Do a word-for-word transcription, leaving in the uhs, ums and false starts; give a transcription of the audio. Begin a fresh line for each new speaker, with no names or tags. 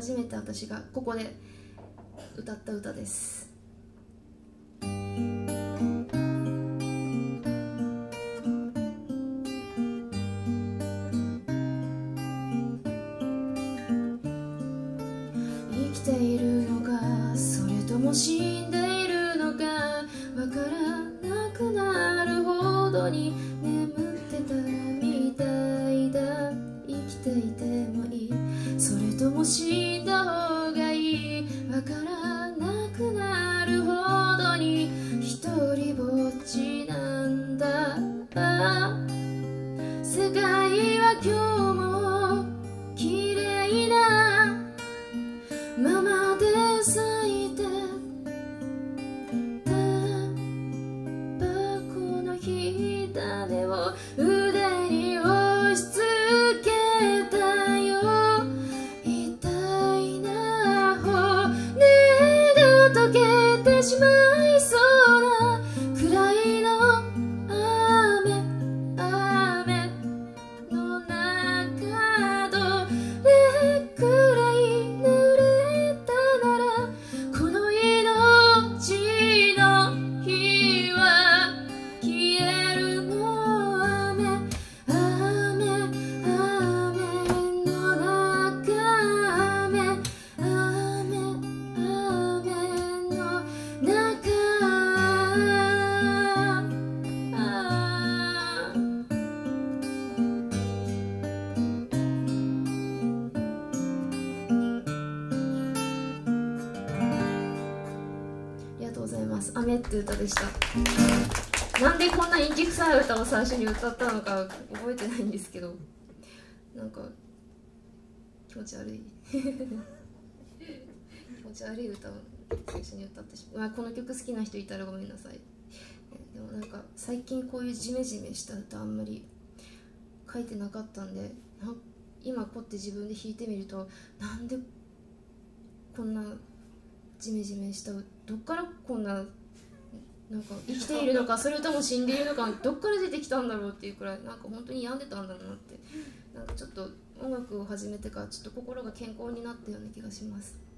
初めて私がここで歌った歌です。生きているのかそれとも死んでいるのかわからなくなるほどに眠ってたみたいだ。生きていてもいいそれとも死んだ方がいいわからなくなるほどに一人ぼっちなんだ。世界は今日も綺麗なままで咲いてタバコの火種を腕に押し付けたよ。痛いな骨が溶けてしまいそうなくらいの雨雨の中どれくらい濡れたならこの命の火は消えるの。雨雨雨の中雨雨雨の中ありがとうございます。雨って歌でした。なんでこんな陰気臭い歌を最初に歌ったのか覚えてないんですけど、なんか気持ち悪い気持ち悪い歌を最初に歌ってしまう。この曲好きな人いたらごめんなさい。でもなんか最近こういうジメジメした歌あんまり書いてなかったんで、な今こうやって自分で弾いてみるとなんでこんなジメジメしたどっからこんななんか生きているのかそれとも死んでいるのかどっから出てきたんだろうっていうくらいなんか本当に病んでたんだなってなんかちょっと音楽を始めてからちょっと心が健康になったような気がします。